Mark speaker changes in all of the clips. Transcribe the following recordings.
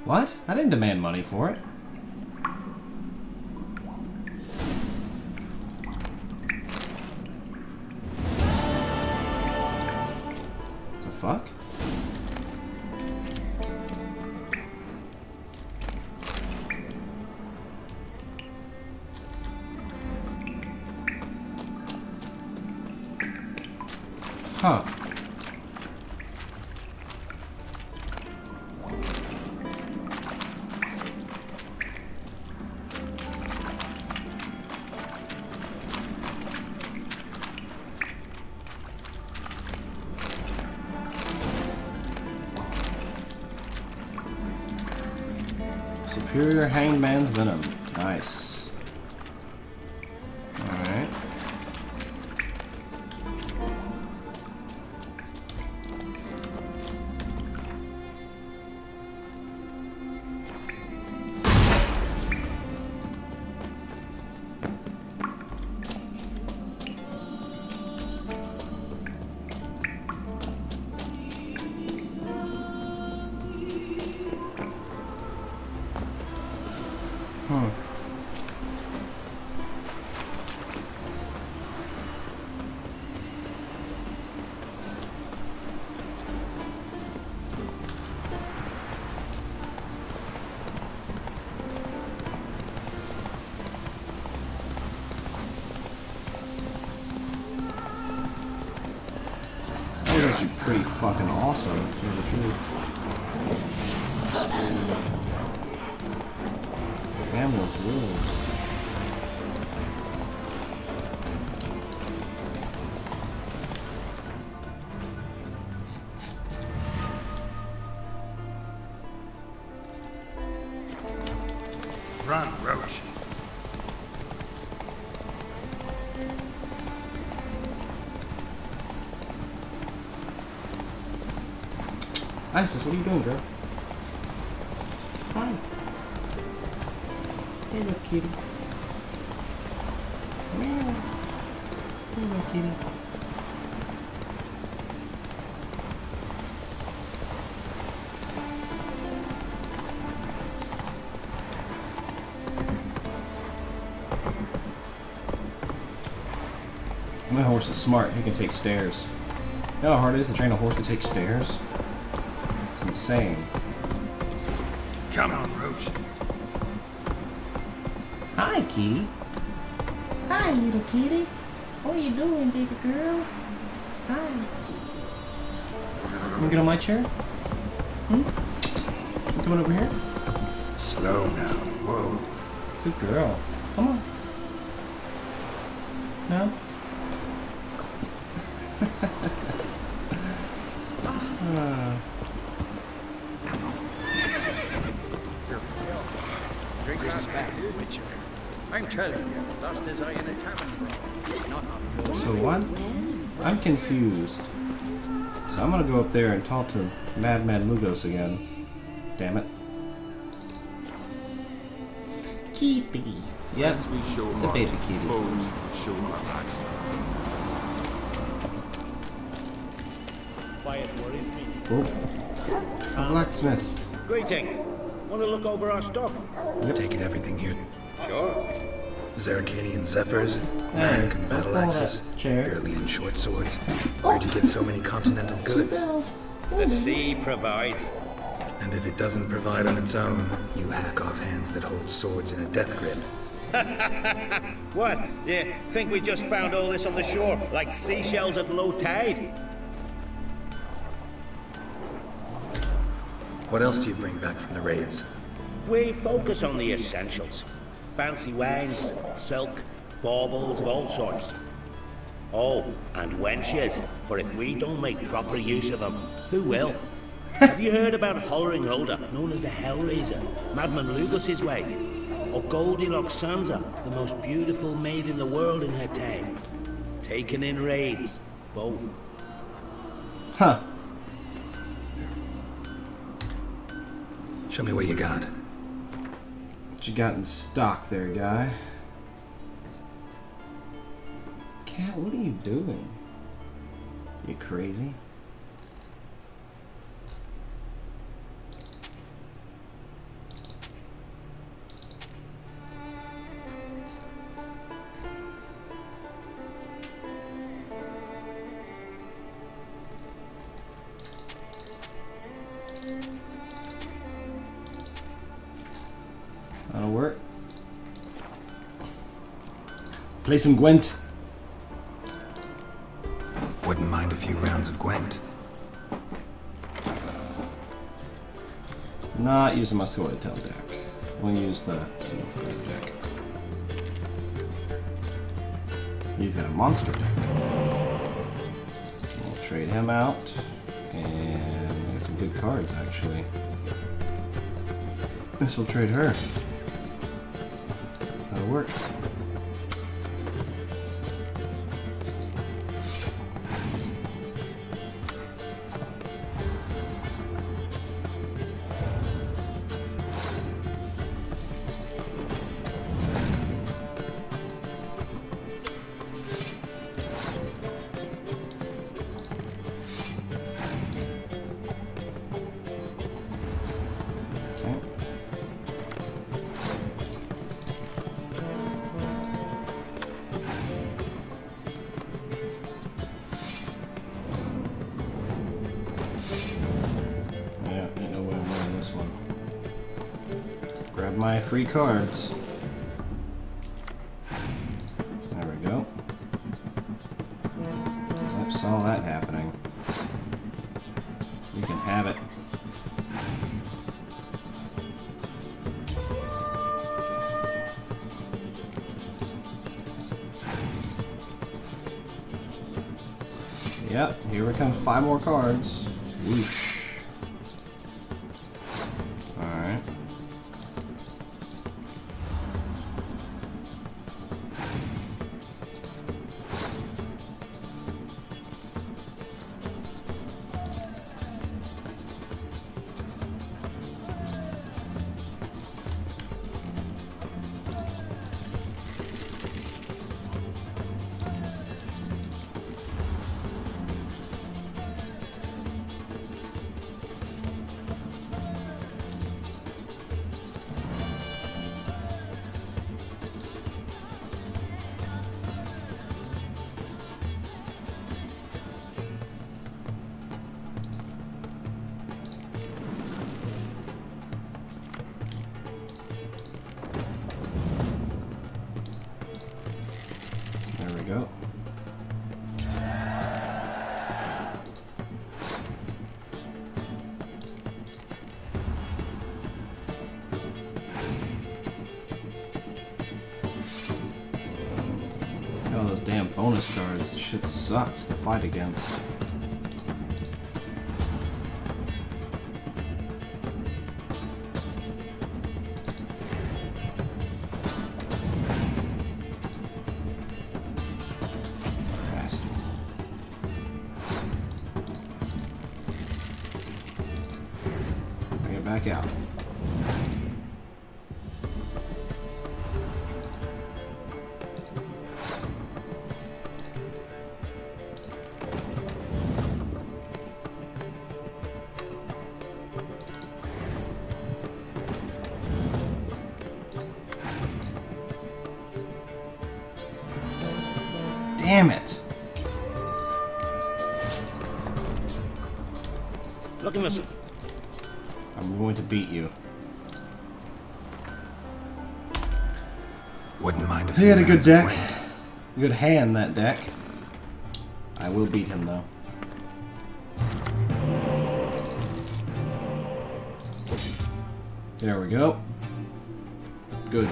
Speaker 1: What? I didn't demand money for it. The fuck? Huh. Superior Hangman's Venom. Nice. Alright. That was pretty fucking awesome, to tell the truth. Damn those rules.
Speaker 2: Run, Roach.
Speaker 1: Isis, what are you doing, girl? Hi. Hey, little kitty. Meow. Hey, little kitty. My horse is smart. He can take stairs. You know how hard it is to train a horse to take stairs? It's insane.
Speaker 2: Come on, Roach.
Speaker 1: Hi, kitty. Hi, little kitty. What are you doing, baby girl? Hi. Can we get on my chair? You coming over here?
Speaker 2: Slow now. Whoa.
Speaker 1: Good girl. Come on. No?
Speaker 3: Drink respect, Witcher. I'm telling you, lost his eye in a tavern brawl. Not on
Speaker 1: So what? I'm confused. So I'm gonna go up there and talk to Madman Lugos again. Damn it. Kitty. Yep,
Speaker 4: We show
Speaker 1: the baby kitty.
Speaker 4: Foes show our backs.
Speaker 5: Quiet worries me.
Speaker 1: Oh. A blacksmith.
Speaker 3: Greetings. Want to look over our stock?
Speaker 1: Yep.
Speaker 6: Taking everything here.
Speaker 3: Sure.
Speaker 6: Zarkanian Zephyrs, American battle
Speaker 1: pull that
Speaker 6: axes,
Speaker 1: chair.
Speaker 6: Fairlean short swords. Where'd you get so many continental goods?
Speaker 3: The sea provides.
Speaker 6: And if it doesn't provide on its own, you hack off hands that hold swords in a death grip.
Speaker 3: What? You think we just found all this on the shore, like seashells at low tide?
Speaker 6: What else do you bring back from the raids?
Speaker 3: We focus on the essentials. Fancy wines, silk, baubles of all sorts. Oh, and wenches, for if we don't make proper use of them, who will? Have you heard about Hollering Hulda, known as the Hellraiser, Madman Lugos' wife? Or Goldilocks Sansa, the most beautiful maid in the world in her time? Taken in raids, both.
Speaker 1: Huh.
Speaker 6: Show me what you got.
Speaker 1: What you got in stock there, guy? Cat, what are you doing? You crazy? That'll work. Play some Gwent.
Speaker 6: Wouldn't mind a few rounds of Gwent.
Speaker 1: Not use the Muscoitel deck. We'll use the Nilfgaard deck. He's got a monster deck. We'll trade him out. And we got some good cards, actually. This will trade her. That'll work. Grab my free cards. There we go. Yep, saw that happening. You can have it. Yep, here we come. 5 more cards. Whoosh. Alright. Go. All those damn bonus cards. This shit sucks to fight against. Back out. Damn it.
Speaker 3: Look at this.
Speaker 1: I'm going to beat you.
Speaker 6: Wouldn't mind if
Speaker 1: He had a good deck.
Speaker 6: Gwent.
Speaker 1: Good hand, that deck. I will beat him, though. There we go. Good.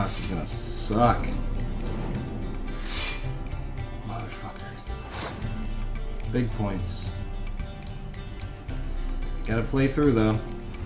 Speaker 1: this is gonna suck. Motherfucker. Big points. Gotta play through though.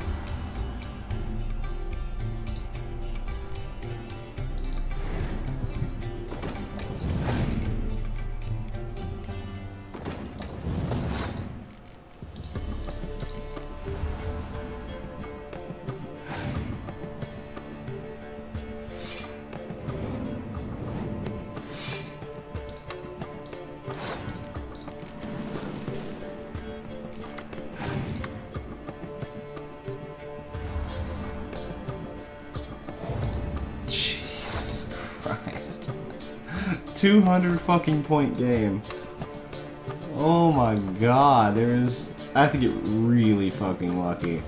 Speaker 1: Jesus Christ. 200 fucking point game. Oh my god, I have to get really fucking lucky.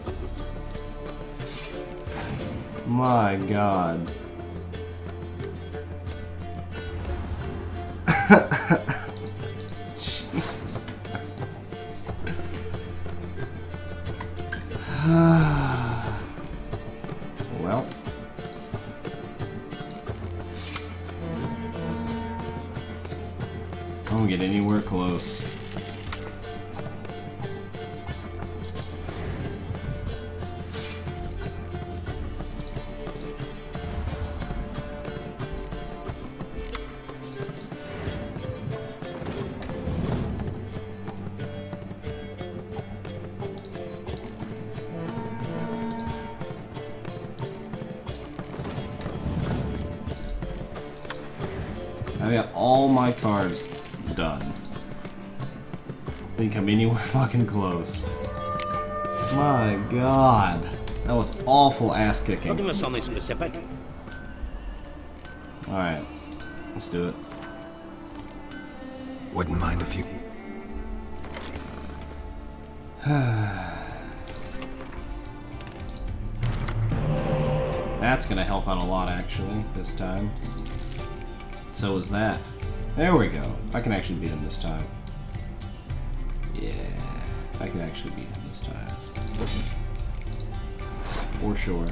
Speaker 1: My god. Jesus Christ. Well. I won't get anywhere close. I got all my cards done. Didn't come anywhere fucking close. My god. That was awful ass kicking.
Speaker 3: Looking for something specific?
Speaker 1: Alright. Let's do it.
Speaker 6: Wouldn't mind if you...
Speaker 1: That's gonna help out a lot actually, this time. So is that. There we go. I can actually beat him this time. Yeah, I can actually beat him this time. For sure.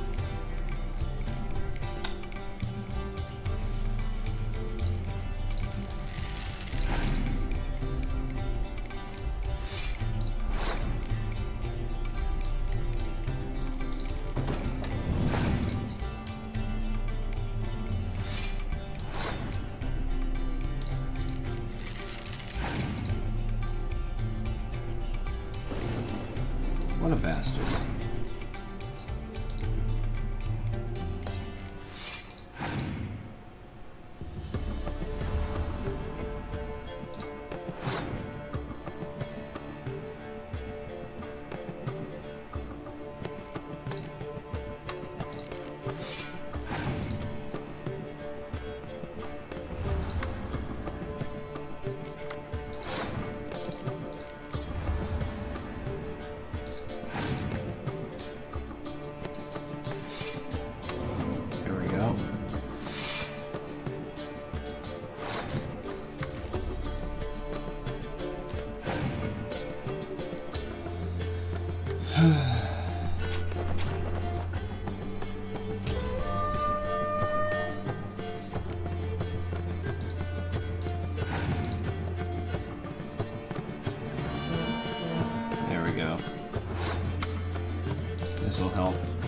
Speaker 1: What a bastard. There we go. This will help.